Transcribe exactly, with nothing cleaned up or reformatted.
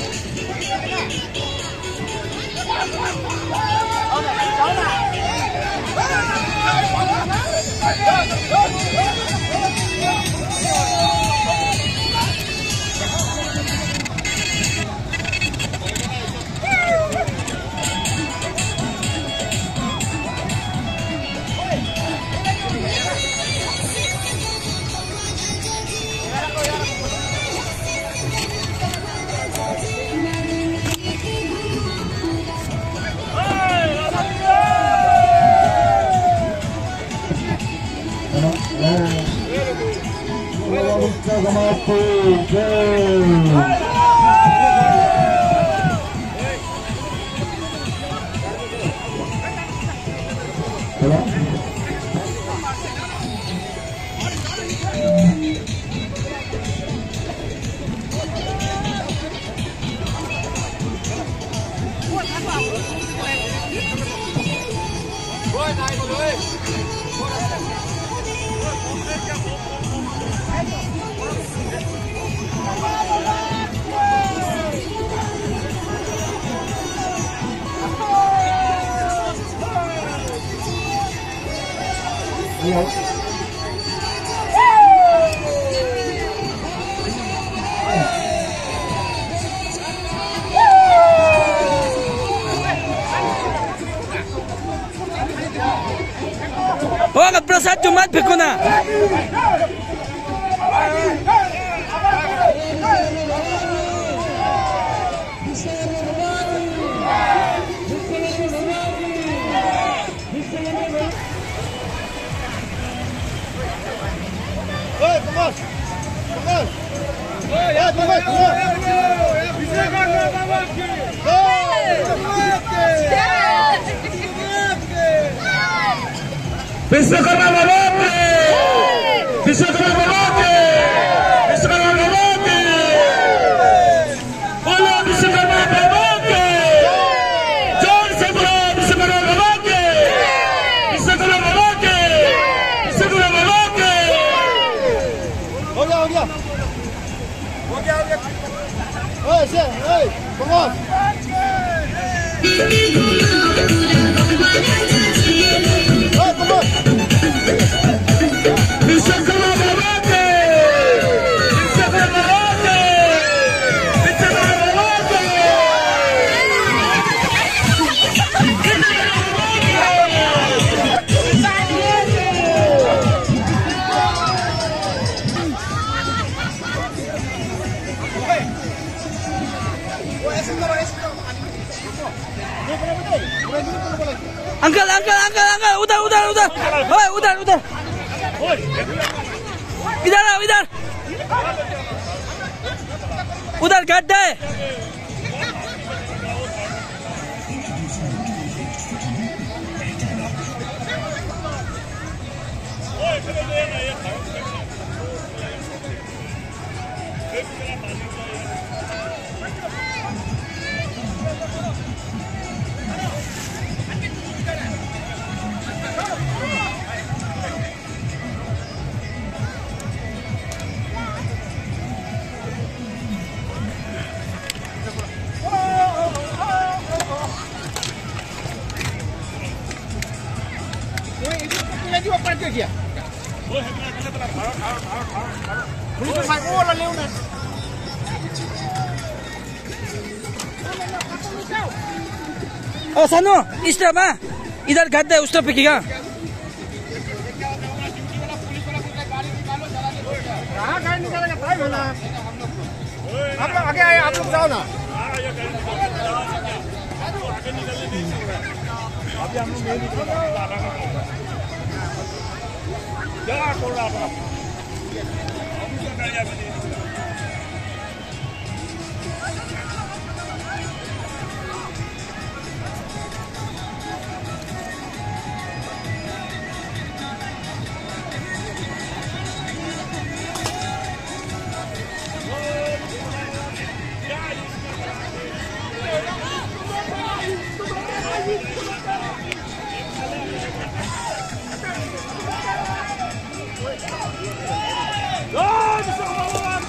Wah, prasad Jumat pikuna. Oi, come on. Come on. Oi, yeah, come on. Come on. Vishwakarma Baba ki. Vishwakarma Baba ki. Vishwakarma Baba ki. Vishwakarma Baba ki. Bolo Vishwakarma Baba ki. जोर से बोलो विश्वकर्मा बाबा की. विश्वकर्मा बाबा की. विश्वकर्मा बाबा की. हो गया हो गया हो गया हो गया. ओए से ओए come on. ओए come on. विश्वकर्मा बाबा की. विश्वकर्मा बाबा की. विश्वकर्मा बाबा की. Uncle, uncle, uncle, uncle, उधर, उधर, उधर, ओए, उधर, उधर, इधर आओ, इधर, उधर गड्ढा है. क्या ओ सानो इस तरफ हाँ इधर गड्ढा है उस तरफ पिकेगा. कहाँ गाड़ी निकालेगा भाई भला. आप लोग आगे आए आप लोग जाओ ना. अभी हम लोग नहीं निकलेंगे. क्या कर रहा है Oh,